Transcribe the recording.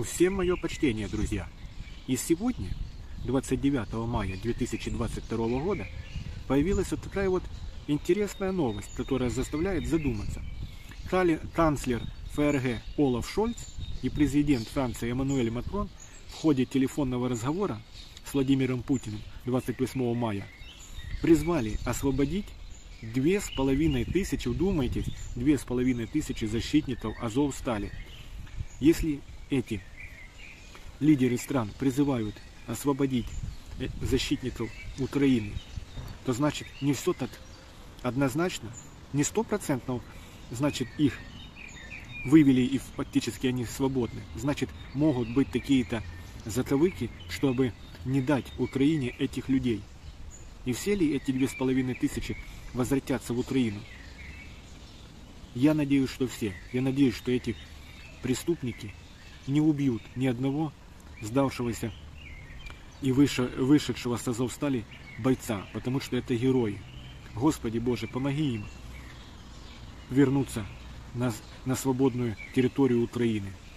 Всем мое почтение, друзья! И сегодня, 29 мая 2022 года, появилась вот такая вот интересная новость, которая заставляет задуматься. Канцлер ФРГ Олаф Шольц и президент Франции Эммануэль Макрон в ходе телефонного разговора с Владимиром Путиным 28 мая призвали освободить 2500, вдумайтесь, 2500 защитников Азовстали. Если эти лидеры стран призывают освободить защитников Украины, то значит не все так однозначно, не 100%, значит их вывели и фактически они свободны. Значит могут быть какие-то затравыки, чтобы не дать Украине этих людей. И все ли эти 2500 возвратятся в Украину? Я надеюсь, что все. Я надеюсь, что эти преступники не убьют ни одного сдавшегося и вышедшего с Азовстали бойца, потому что это герои. Господи Боже, помоги им вернуться на свободную территорию Украины.